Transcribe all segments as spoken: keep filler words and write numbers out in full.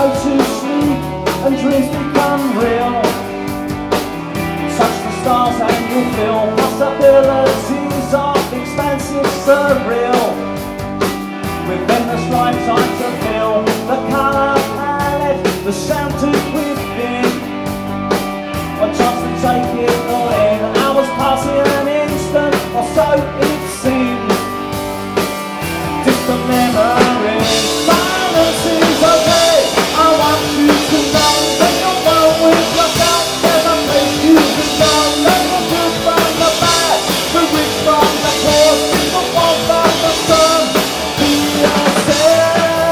go to sleep and dreams become real. Touch the stars and you feel possibilities of expansive surreal. With endless lifetime to feel the colour palette, the sound to within. One chance to take it all in. Hours pass in an instant, or so it seems. Distant memories. Silence is okay. I want you to know that you're one with yourself. There's a place you can go. Learn the good from the bad, the rich from the poor, the warmth from the sun. Be yourself.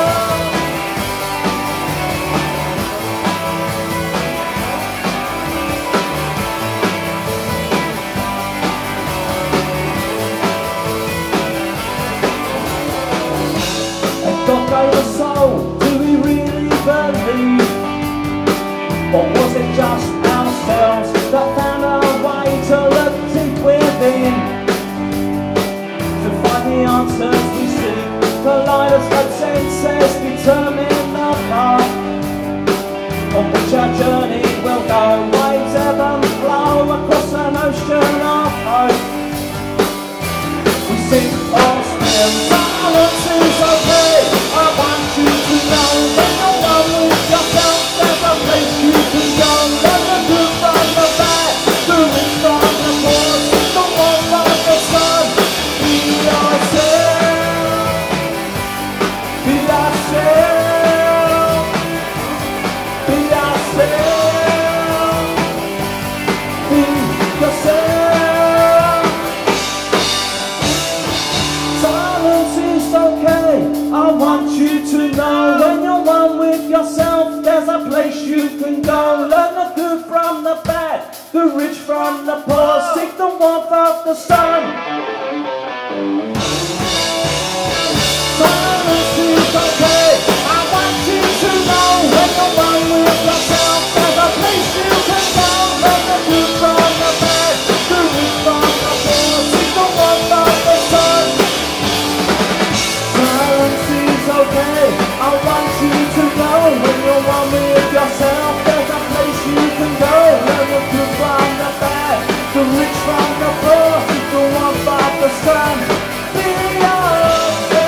God gave us soul, do we really believe? Or was it just ourselves that found a way to look deep within? To find the answers we seek, kaleidoscope senses determine the path on which our journey will go. Waves ebb and flow across an ocean of hope. We sink or swim, silence is okay. I want you to know that you're one with yourself. There's a place you can go. Learn the good from the bad, the rich from the poor, the warmth from the sun. Be yourself. Be yourself. Be yourself. Be yourself. Silence is okay. I want you to know when you're one with yourself, there's a place you can go. Learn the good from the bad, the rich from the poor, seek the warmth of the sun. Silence is okay. I want you to know when you're one with yourself, there's a place you can go. Learn the good from the bad, the rich from the poor, seek the warmth of the sun. Okay, I want you to know when you're one with yourself, there's a place you can go. Learn the good from the bad, the rich from the poor, the warmth of the sun. Be yourself.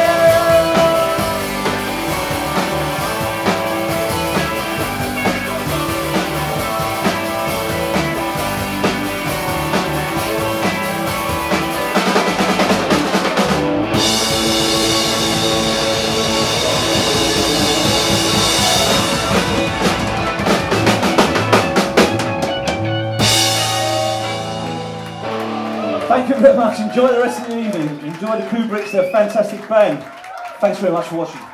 Thank you very much. Enjoy the rest of the evening. Enjoy the Kubricks, they're a fantastic band. Thanks very much for watching.